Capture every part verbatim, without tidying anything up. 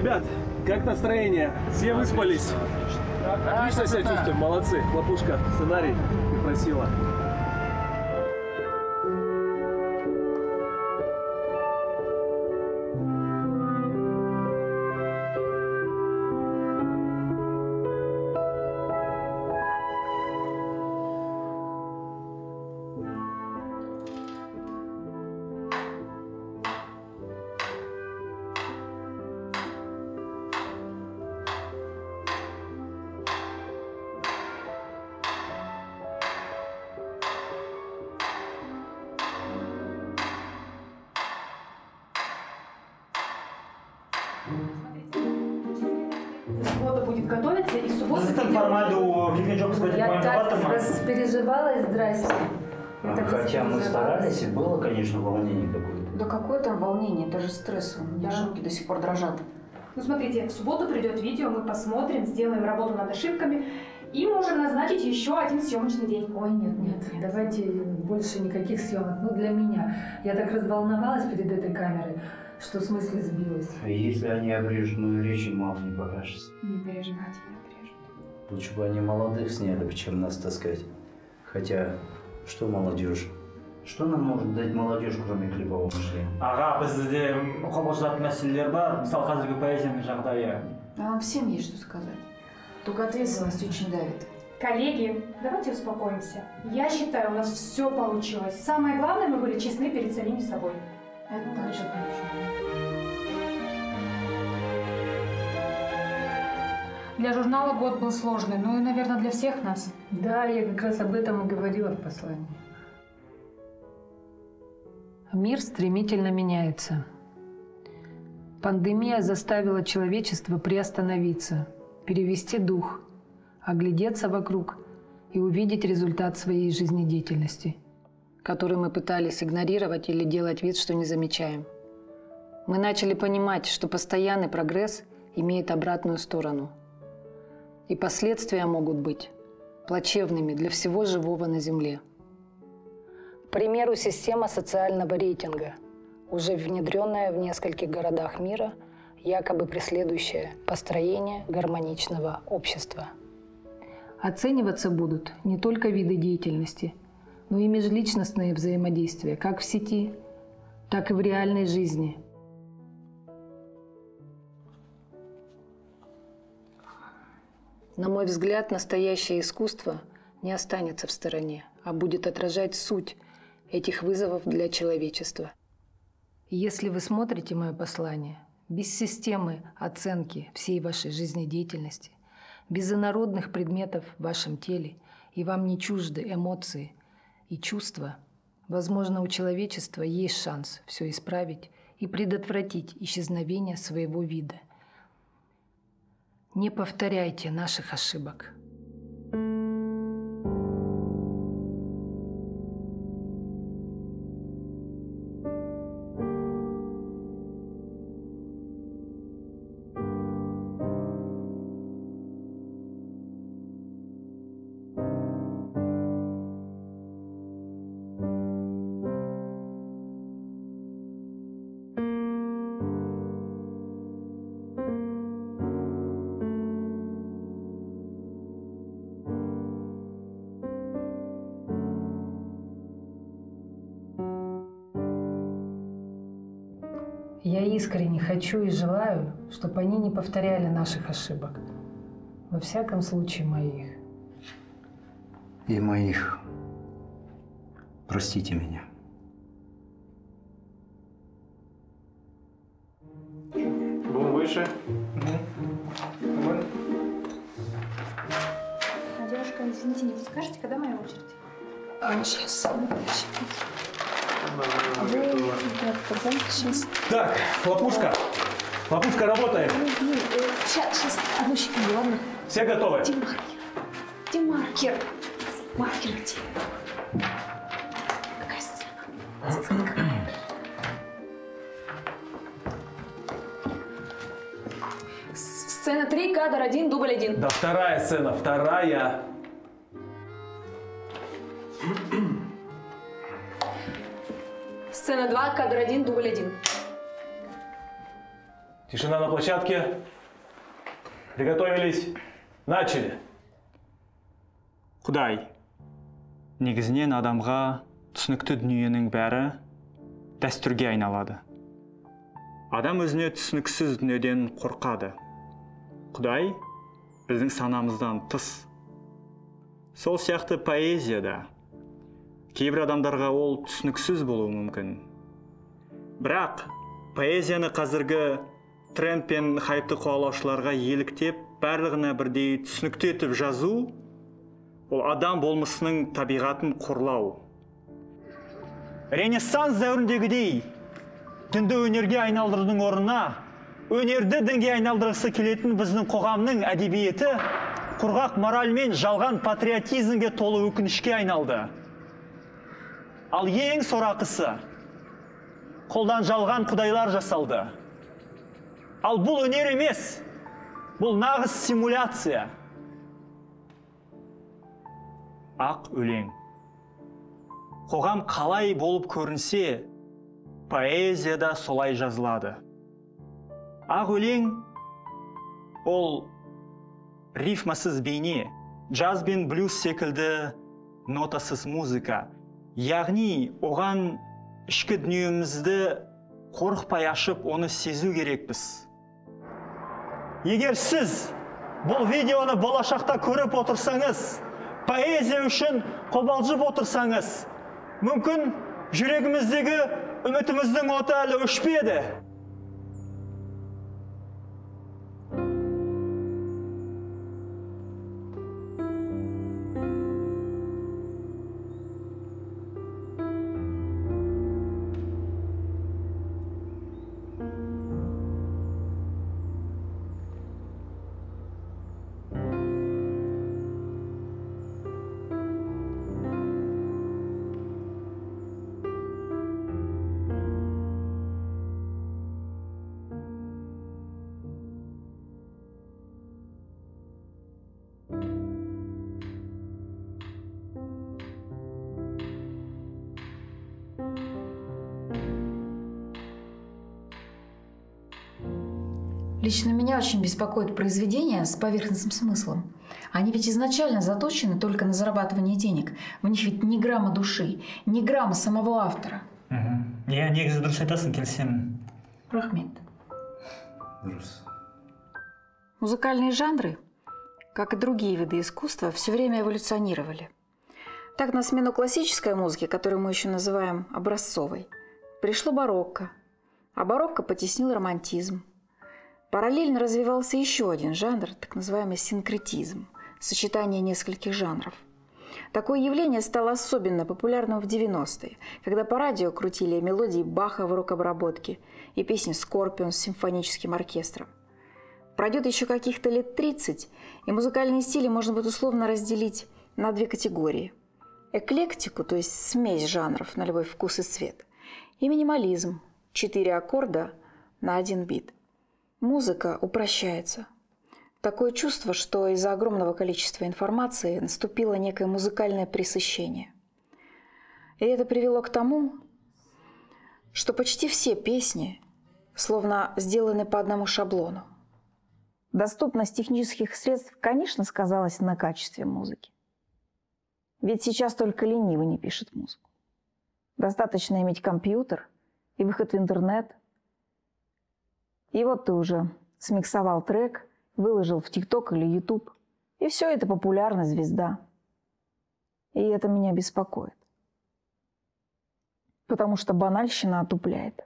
Ребят, как настроение? Все выспались? Отлично себя чувствуем, молодцы. Хлопушка, сценарий ты просила. Суббота будет готовиться, и в субботу... Я так распереживалась, здрасте. А, хотя мы старались, и было, конечно, волнение какое-то. Да какое там волнение, даже стресс. У меня да. Руки до сих пор дрожат. Ну смотрите, в субботу придет видео, мы посмотрим, сделаем работу над ошибками и можем назначить еще один съемочный день. Ой, нет, нет, нет, давайте больше никаких съемок. Ну для меня. Я так разволновалась перед этой камерой, что в смысле сбилась. Если они обрежут мою речь, мало не покажется. Не переживайте, не обрежут. Лучше бы они молодых сняли, чем нас таскать. Хотя, что молодежь? Что нам может дать молодежь, кроме клипового мышления? Аға, бізде қобалжытатын мәселелер бар. Мысалы, қазіргі поэзияның жағдайы. А вам всем есть что сказать. Только ответственность очень давит. Коллеги, давайте успокоимся. Я считаю, у нас все получилось. Самое главное, мы были честны перед самими собой. Это также точно. Для журнала год был сложный, ну и, наверное, для всех нас. Да, я как раз об этом и говорила в послании. Мир стремительно меняется. Пандемия заставила человечество приостановиться, перевести дух, оглядеться вокруг и увидеть результат своей жизнедеятельности, который мы пытались игнорировать или делать вид, что не замечаем. Мы начали понимать, что постоянный прогресс имеет обратную сторону. И последствия могут быть плачевными для всего живого на Земле. К примеру, система социального рейтинга, уже внедренная в нескольких городах мира, якобы преследующая построение гармоничного общества. Оцениваться будут не только виды деятельности, но и межличностные взаимодействия, как в сети, так и в реальной жизни. На мой взгляд, настоящее искусство не останется в стороне, а будет отражать суть этих вызовов для человечества. Если вы смотрите мое послание без системы оценки всей вашей жизнедеятельности, без инородных предметов в вашем теле, и вам не чужды эмоции и чувства, возможно, у человечества есть шанс все исправить и предотвратить исчезновение своего вида. Не повторяйте наших ошибок. Я искренне хочу и желаю, чтобы они не повторяли наших ошибок. Во всяком случае, моих. И моих. Простите меня. Бум выше. Девушка, извините, не подскажете, когда моя очередь? А, сейчас. Сейчас. Так, хлопушка. Хлопушка работает. Сейчас, сейчас. Одну секунду, ладно? Все готовы? Где маркер? Где маркер? Маркер где? Какая сцена? Сцена какая? Сцена три, кадр один, дубль один. Да, вторая сцена, вторая. Сцена два, кадр один, дубль один. Тишина на площадке. Приготовились. Начали. Құдай, негізінен адамға түсінікті дүниенің бәрі дәстүрге айналады. Адам өзіне түсініксіз дүниеден қорқады. Құдай біздің санамыздан тыс. Сол сияқты поэзияда кейбір адамдарға ол түсініксіз болуы мүмкін. Бірақ поэзияны қазіргі тренд пен хайпты қуалаушыларға еліктеп, барлығына бірдей түсінікті етіп жазу, ол адам болмысының табиғатын қорлау. Ренессанс дәуіріндегідей дінді өнерге айналдырудың орнына, өнерді дінге айналдырғысы келетін біздің қоғамның әдебиеті құрғақ мораль мен жалған патриотизмге толы өкінішке айналды. Ал ең сорақысы, қолдан жалған құдайлар жасалды. Ал бұл өнер емес, бұл нағыз симуляция. Ақ өлең. Қоғам қалай болып көрінсе, поэзияда солай жазылады. Ақ өлең ол рифмасыз бейне, джаз бен блюз секілді нотасыз музыка. Яғни оған ішкі дүниемізді қорықпай ашып, оны сезу керекпіз. Егер сіз бұл видеоны болашақта көріп отырсаңыз, поэзия үшін қобалжып отырсаңыз, мүмкін жүрегіміздегі үмітіміздің оты әлі өшпеді. Лично меня очень беспокоит произведения с поверхностным смыслом. Они ведь изначально заточены только на зарабатывание денег. В них ведь ни грамма души, ни грамма самого автора. Я негізі дұрыс айтасың, келісемін. Рахмет. Дұрыс. Музыкальные жанры, как и другие виды искусства, все время эволюционировали. Так, на смену классической музыке, которую мы еще называем образцовой, пришло барокко, а барокко потеснил романтизм. Параллельно развивался еще один жанр, так называемый синкретизм, сочетание нескольких жанров. Такое явление стало особенно популярным в девяностые, когда по радио крутили мелодии Баха в рок-обработке и песни Скорпион с симфоническим оркестром. Пройдет еще каких-то лет тридцать, и музыкальные стили можно будет условно разделить на две категории. Эклектику, то есть смесь жанров на любой вкус и цвет, и минимализм, четыре аккорда на один бит. Музыка упрощается. Такое чувство, что из-за огромного количества информации наступило некое музыкальное пресыщение. И это привело к тому, что почти все песни словно сделаны по одному шаблону. Доступность технических средств, конечно, сказалась на качестве музыки. Ведь сейчас только ленивый не пишет музыку. Достаточно иметь компьютер и выход в интернет. И вот ты уже смиксовал трек, выложил в ТикТок или Ютуб, и все, это популярная звезда. И это меня беспокоит. Потому что банальщина отупляет.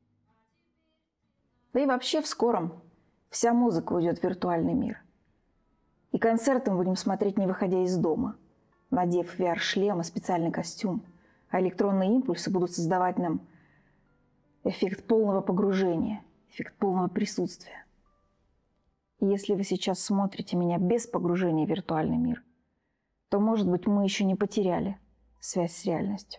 Да и вообще в скором вся музыка уйдет в виртуальный мир. И концерты мы будем смотреть, не выходя из дома, надев ви ар-шлем и специальный костюм, а электронные импульсы будут создавать нам эффект полного погружения, эффект полного присутствия. И если вы сейчас смотрите меня без погружения в виртуальный мир, то, может быть, мы еще не потеряли связь с реальностью.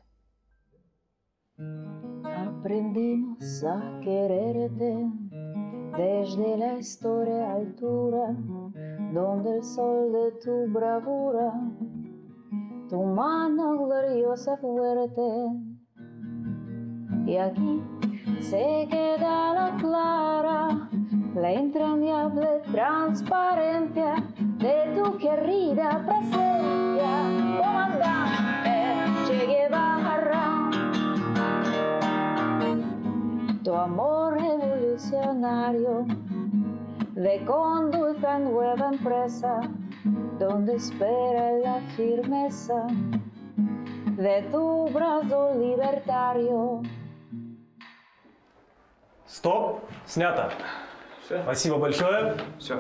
Aprendimos a quererte desde la historia altura, donde el sol de tu bravura, tu mano gloriosa fuerte. Y aquí se queda la clara la entrañable transparencia de tu querida presencia, comandante Che Guevara. Tu amor revolucionario de conduce a nueva empresa, donde espera la firmeza de tu brazo libertario. Стоп, снято. Все. Спасибо большое. Все.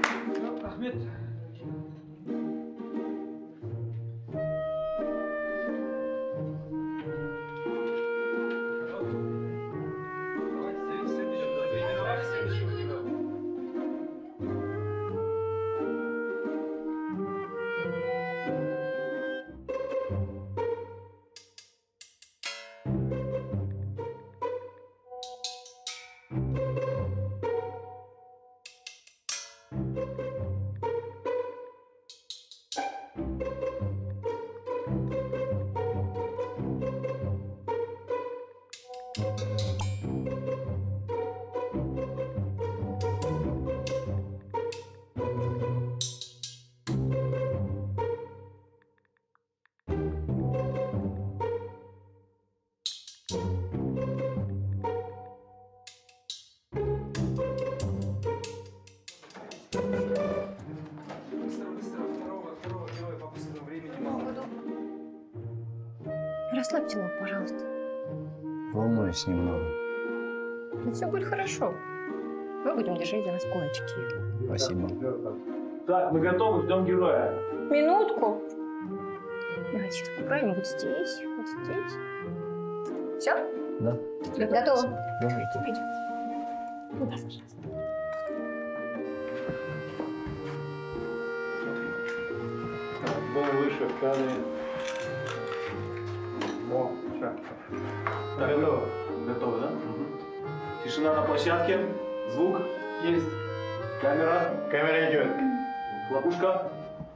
Расслабьте лоб, пожалуйста. Волнуюсь немного. Но все будет хорошо. Мы будем держать за вас кулачки. Спасибо. Так, мы готовы, ждем героя. Минутку. Давайте сейчас поправим вот здесь, вот здесь. Все? Да. Готово. Да. Идем. Ну, да, пожалуйста. Голову выше, в кадре. О, все. Готово? Готово, да? Угу. Тишина на площадке. Звук есть. Камера. Камера идет. Хлопушка.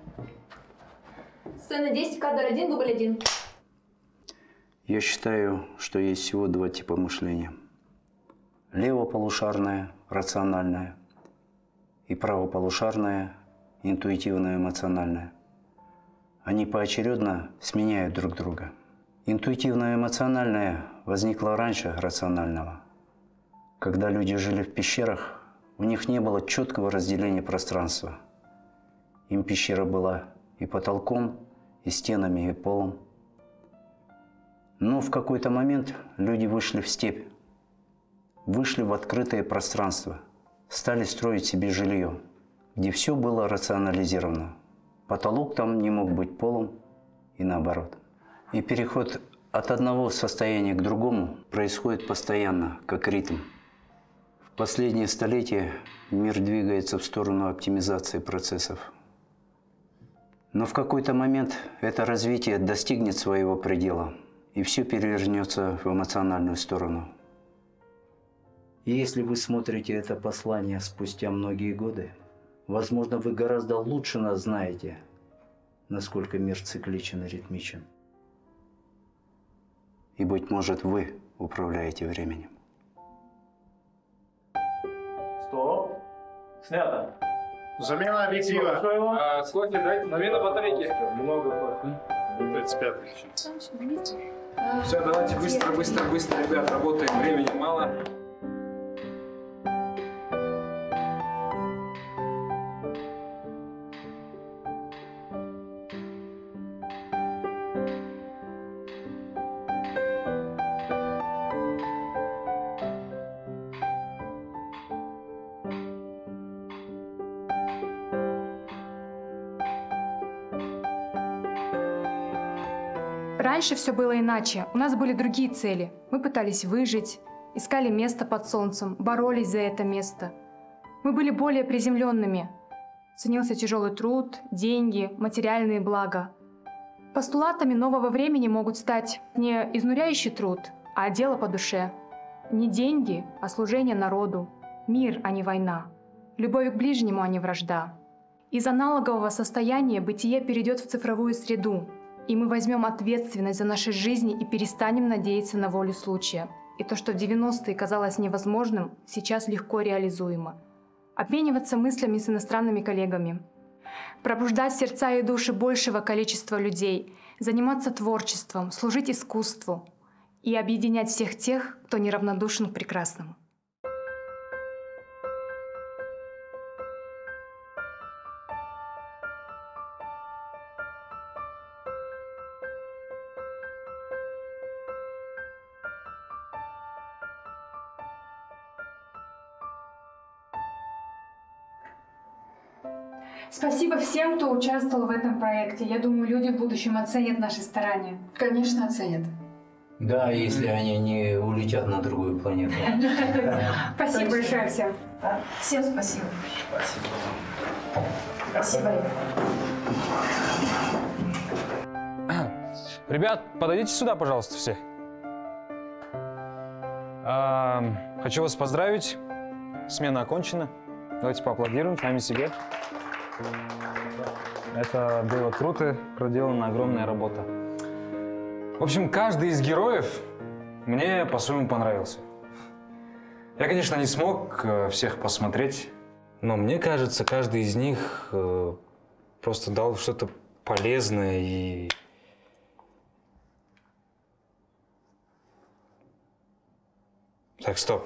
Сцена десять, кадр один, дубль один. Я считаю, что есть всего два типа мышления. Левополушарное, рациональное, и правополушарное, интуитивно-эмоциональное. Они поочередно сменяют друг друга. Интуитивно-эмоциональное возникло раньше рационального. Когда люди жили в пещерах, у них не было четкого разделения пространства. Им пещера была и потолком, и стенами, и полом. Но в какой-то момент люди вышли в степь, вышли в открытое пространство, стали строить себе жилье, где все было рационализировано. Потолок там не мог быть полом и наоборот. И переход от одного состояния к другому происходит постоянно, как ритм. В последние столетия мир двигается в сторону оптимизации процессов. Но в какой-то момент это развитие достигнет своего предела, и все перевернется в эмоциональную сторону. И если вы смотрите это послание спустя многие годы, возможно, вы гораздо лучше нас знаете, насколько мир цикличен и ритмичен. И, быть может, вы управляете временем. Стоп. Снято. Замена объектива. А, Кофе дайте. Замена батарейки. Много кофе. тридцать пятый. Все, давайте быстро, быстро, быстро, ребят, работаем, времени мало. Раньше все было иначе. У нас были другие цели. Мы пытались выжить, искали место под солнцем, боролись за это место. Мы были более приземленными. Ценился тяжелый труд, деньги, материальные блага. Постулатами нового времени могут стать не изнуряющий труд, а дело по душе. Не деньги, а служение народу. Мир, а не война. Любовь к ближнему, а не вражда. Из аналогового состояния бытие перейдет в цифровую среду. И мы возьмем ответственность за наши жизни и перестанем надеяться на волю случая. И то, что в девяностые казалось невозможным, сейчас легко реализуемо. обмениваться мыслями с иностранными коллегами, пробуждать сердца и души большего количества людей, заниматься творчеством, служить искусству и объединять всех тех, кто неравнодушен к прекрасному. Спасибо всем, кто участвовал в этом проекте. Я думаю, люди в будущем оценят наши старания. Конечно, оценят. Да, если они не улетят на другую планету. Спасибо большое всем. Всем спасибо. Спасибо. Ребят, подойдите сюда, пожалуйста, все. А, хочу вас поздравить. Смена окончена. Давайте поаплодируем сами себе. Это было круто, проделана огромная работа. В общем, каждый из героев мне по-своему понравился. Я, конечно, не смог всех посмотреть, но мне кажется, каждый из них просто дал что-то полезное и... Так, стоп.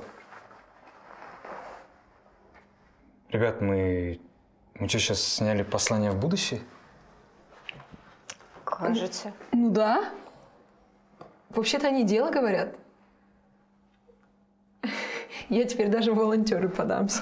Ребят, мы... Мы что, сейчас сняли «Послание в будущее»? Кажется. Ну да. Вообще-то они дело говорят. Я теперь даже в волонтеры подамся.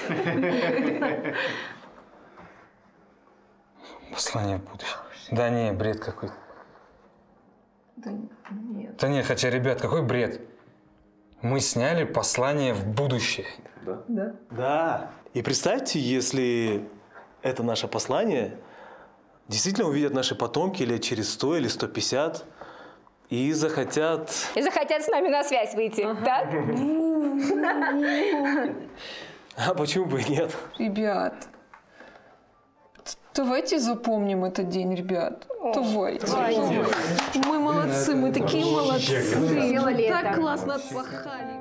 «Послание в будущее». Да не, бред какой-то. Да нет. Да не, хотя, ребят, какой бред? Мы сняли «Послание в будущее». Да? Да. Да. И представьте, если это наше послание действительно увидят наши потомки лет через сто или сто пятьдесят и захотят... И захотят с нами на связь выйти, так? А почему бы и нет? Ребят, давайте запомним этот день, ребят. Давайте. Давайте. Мы молодцы, мы такие молодцы. Сделали Так это. классно отпахали.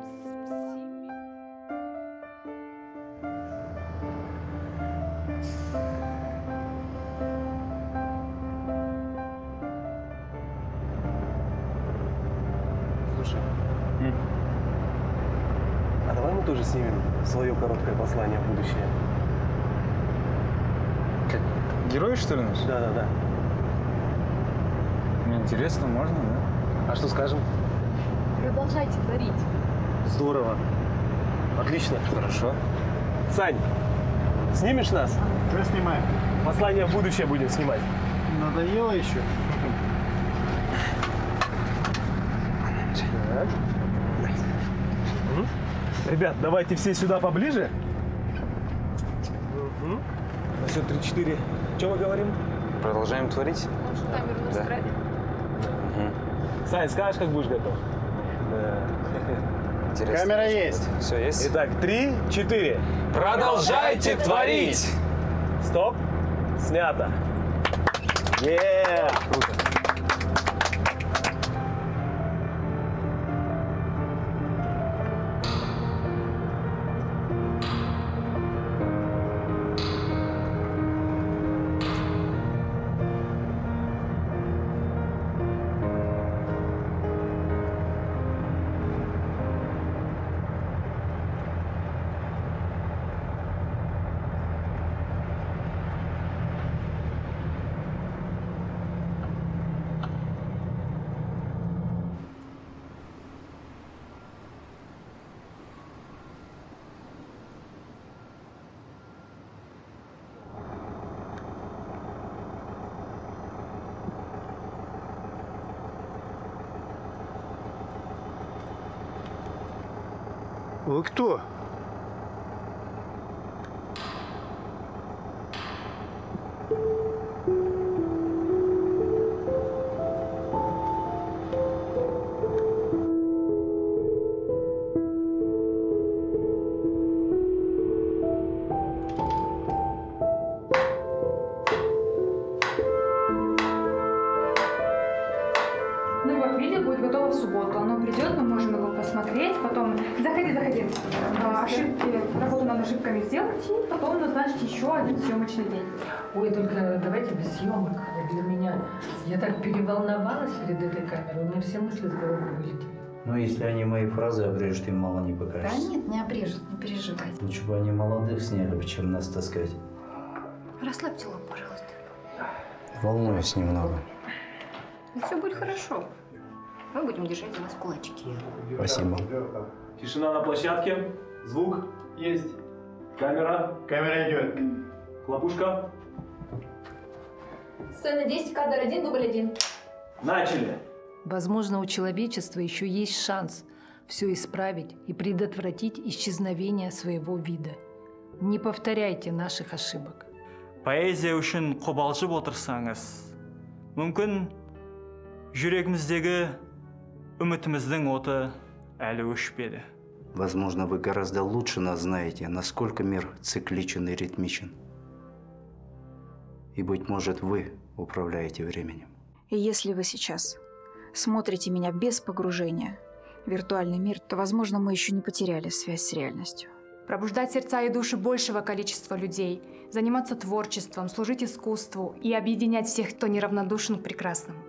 Слушай, а давай мы тоже снимем свое короткое послание в будущее? Как герои, что ли, наши? Да-да-да. Мне интересно, можно, да? А что скажем? Продолжайте творить. Здорово. Отлично. Хорошо. Сань, снимешь нас? Что снимаем? Послание в будущее будем снимать. Надоело еще? Так. Мгм. Ребят, давайте все сюда поближе. Угу. На счет три-четыре. Что мы говорим? Продолжаем творить? Может, камеру Да. настроить? Угу. Сань, скажешь, как будешь готов? Да. Интересно. Камера есть. Все есть? Итак, три-четыре. Продолжайте творить! Стоп. Снято. Е-е-е! Круто. Вы кто? Ну вот, видео будет готово в субботу. Оно придет, мы можем его посмотреть, потом... Заходи, заходи. А, ошибки, работу над ошибками сделать, и потом назначить еще один съемочный день. Ой, только давайте без съемок. Вот для меня. Я так переволновалась перед этой камерой, у меня все мысли с головы вылетели. Ну, если они мои фразы обрежут, им мало не покажется. Да нет, не обрежут, не переживайте. Лучше бы они молодых сняли, чем нас таскать. Расслабьте лоб, пожалуйста. Волнуюсь немного. И все будет хорошо. Мы будем держать за вас кулачки. Спасибо. Тишина на площадке. Звук. Есть. Камера. Камера идет. Хлопушка. Сцена десять, кадр один, дубль один. Начали. Возможно, у человечества еще есть шанс все исправить и предотвратить исчезновение своего вида. Не повторяйте наших ошибок. Поэзия үшін қобалжып отырсаңыз, мүмкін жүрегіміздегі үмітіміздің оты әлі өшпеді. Возможно, вы гораздо лучше нас знаете, насколько мир цикличен и ритмичен. И, быть может, вы управляете временем. И если вы сейчас смотрите меня без погружения в виртуальный мир, то, возможно, мы еще не потеряли связь с реальностью. Пробуждать сердца и души большего количества людей, заниматься творчеством, служить искусству и объединять всех, кто неравнодушен к прекрасному.